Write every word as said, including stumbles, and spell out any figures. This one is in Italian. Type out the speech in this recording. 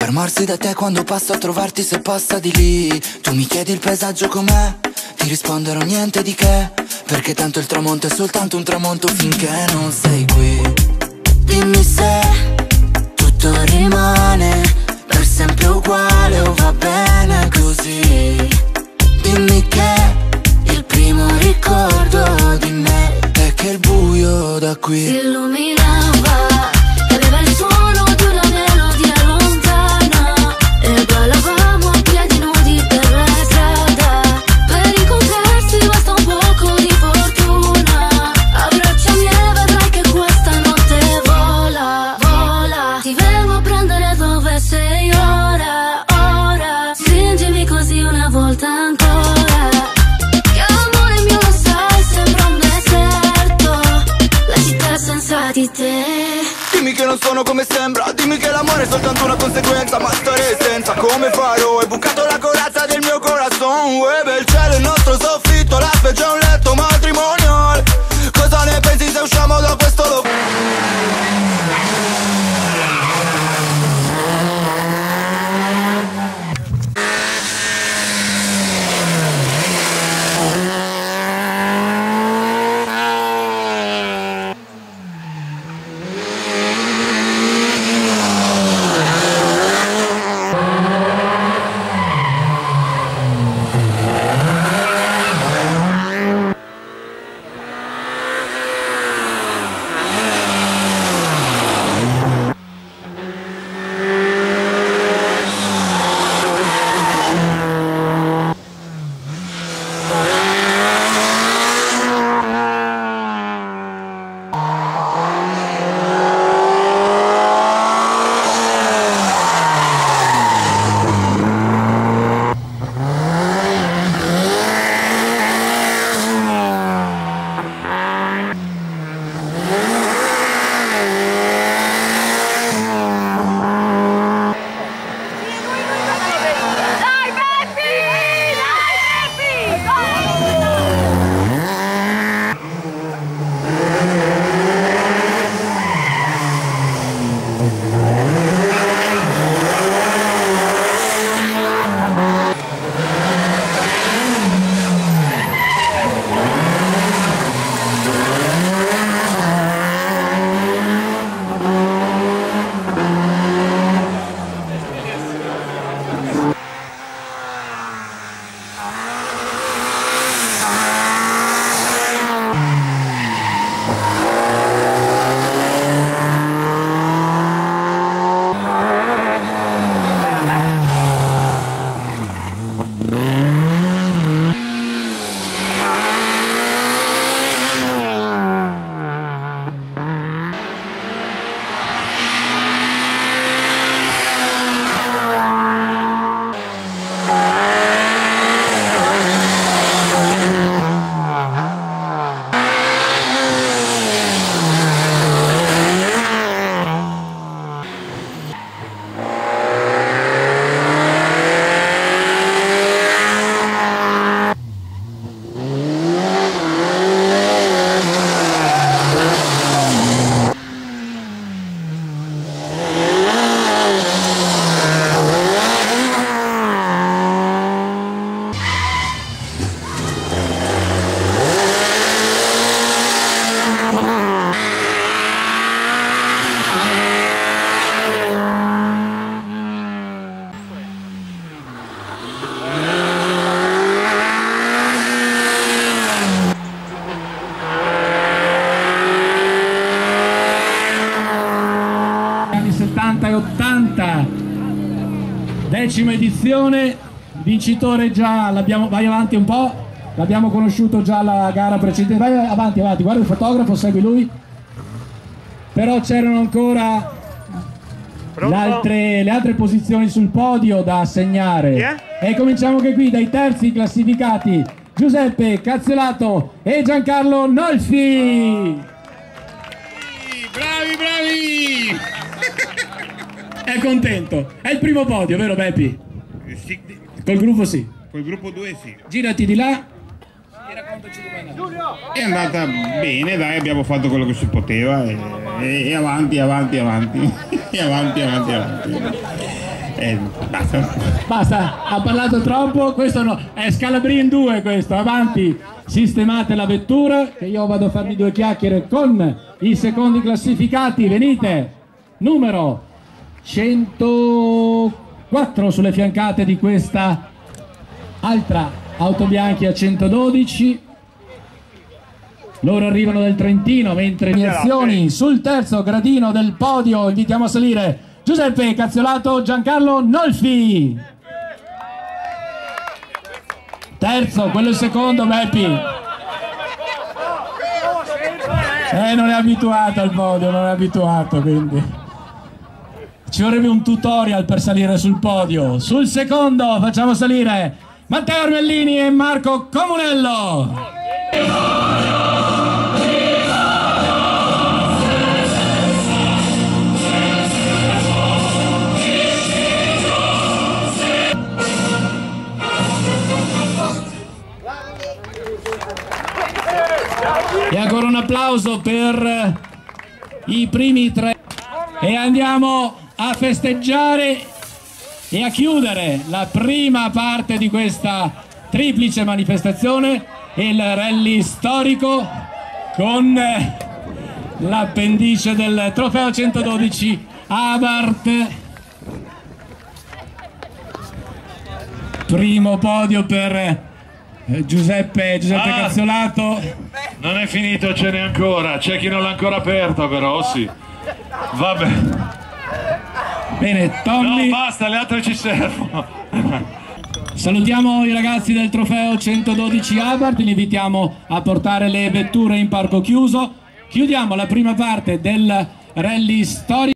Fermarsi da te quando passo a trovarti se passa di lì. Tu mi chiedi il paesaggio com'è, ti risponderò niente di che, perché tanto il tramonto è soltanto un tramonto finché non sei qui. Dimmi se tutto rimane per sempre uguale o va bene così. Dimmi che il primo ricordo di me è che il buio da qui si illuminava, aveva il suono di una melodia lontana e ballavamo a piedi nudi per la strada. Per incontrarsi basta un poco di fortuna, abbracciami e vedrai che questa notte vola, vola. Ti vengo a prendere dove sei ora, ora. Stringimi così una volta ancora, che amore mio lo sai sembra un deserto, la città senza di te. Dimmi che non sono come sembra, dimmi che l'amore è soltanto una conseguenza, ma stare senza come farò? Hai bucato la corazza del mio corazon, uè, il cielo è il nostro soffitto, la specie è un letto matrimonial. Cosa ne pensi se usciamo da questo locale? settanta e ottanta, decima edizione, vincitore già, l'abbiamo, vai avanti un po', l'abbiamo conosciuto già alla gara precedente, vai avanti avanti, guarda il fotografo, segui lui, però c'erano ancora le altre, le altre posizioni sul podio da assegnare. Yeah. E cominciamo anche qui dai terzi classificati, Giuseppe Cazzolato e Giancarlo Nolfi. Bravi, bravi! È contento, è il primo podio, vero Beppi? Sì. Col gruppo sì. Col gruppo due sì. Girati di là e raccontaci com'è andata. È andata bene, dai, abbiamo fatto quello che si poteva e, e, e avanti, avanti, avanti, e avanti, avanti, avanti. Eh, basta. Basta, ha parlato troppo, questo no, è Scalabrini in due questo, avanti, sistemate la vettura, che io vado a farmi due chiacchiere con i secondi classificati, venite, numero centoquattro sulle fiancate di questa altra auto bianchi a centododici, loro arrivano dal Trentino, mentre premiazioni sul terzo gradino del podio invitiamo a salire Giuseppe Cazziolato, Giancarlo Nolfi. Terzo, quello è il secondo, Beppi. Eh, non è abituato al podio, non è abituato, quindi ci vorrebbe un tutorial per salire sul podio. Sul secondo facciamo salire Matteo Armellini e Marco Comunello. E ancora un applauso per i primi tre e andiamo a festeggiare e a chiudere la prima parte di questa triplice manifestazione, il rally storico con l'appendice del trofeo centododici Abarth. Primo podio per Giuseppe, Giuseppe ah, Cazziolato. Non è finito, ce n'è ancora, c'è chi non l'ha ancora aperto però, sì. Vabbè. Bene, Tommy. No, basta, le altre ci servono. Salutiamo i ragazzi del trofeo centododici Abarth, li invitiamo a portare le vetture in parco chiuso. Chiudiamo la prima parte del rally storico.